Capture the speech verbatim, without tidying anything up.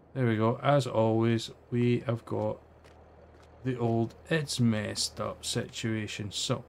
There we go. As always, we have got the old it's messed up situation. So